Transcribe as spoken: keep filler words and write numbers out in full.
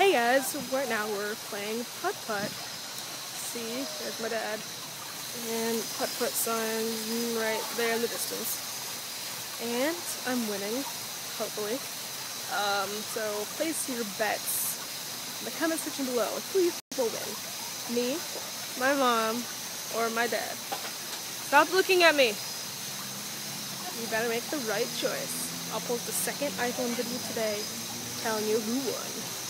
Hey guys, so right now we're playing Putt Putt. See, there's my dad. And Putt Putt sign right there in the distance. And I'm winning, hopefully. Um, so place your bets in the comment section below. Who you think will win? Me, my mom, or my dad? Stop looking at me! You better make the right choice. I'll post a second iPhone video today telling you who won.